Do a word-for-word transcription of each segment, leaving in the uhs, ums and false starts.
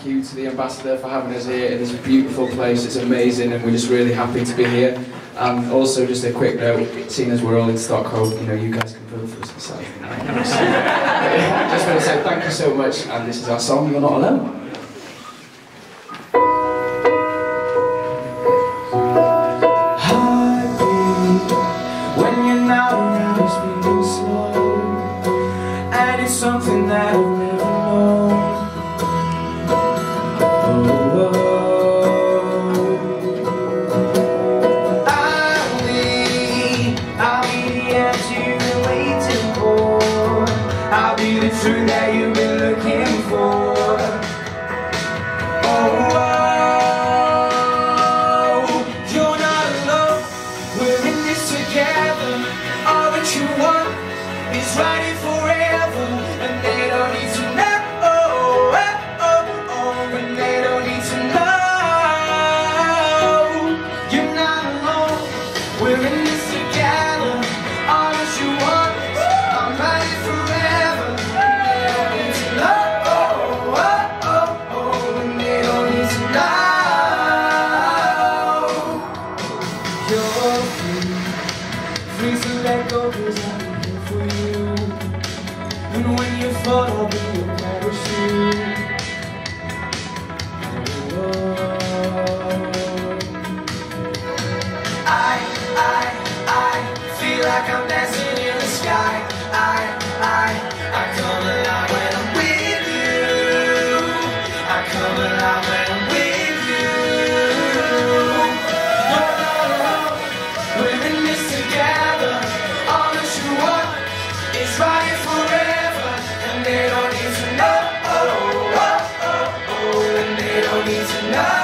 you to the ambassador for having us here in this beautiful place. It's amazing, and we're just really happy to be here. And also, just a quick note, seeing as we're all in Stockholm, you know, you guys can vote for us this afternoon. Just want to say thank you so much, and this is our song, You're Not Alone. Something that I've never known. Oh, oh. I'll be, I'll be the answer you've been waiting for. I'll be the truth that you've been looking for. Oh, oh, you're not alone. We're in this together. All that you want is right here forever. And they don't need to know, oh, oh, oh, oh, and they don't need to know. You're not alone, we're in this together. All that you want, I'm right here forever. And they don't need to know, oh, oh, oh, oh, and they don't need to know. You're free, free to let go, 'cause I'm here for you. And when you fall, I'll be your parachute. Oh, I, I, I feel like I'm dancing in the sky. I, I, I come alive when I'm with you. I come alive when I'm with you. You're not alone, we're in this together. All that you want is right here forever. They don't need to know, oh, oh, oh, oh, and they don't need to know.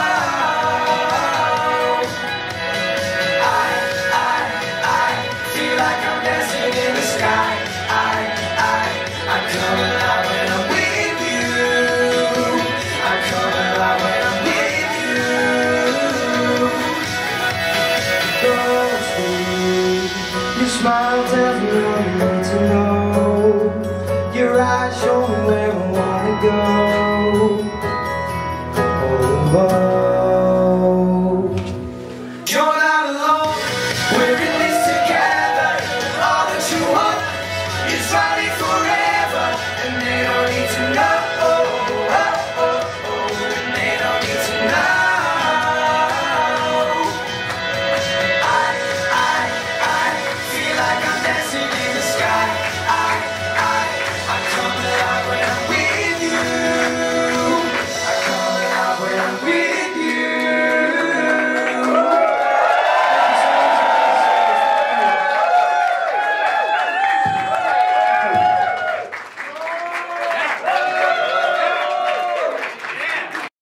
I, I, I feel like I'm dancing in the sky. I, I, I come alive when I'm with you. I come alive when I'm with you. You're sweet, your smile tells me all you need to know. Your eyes show me where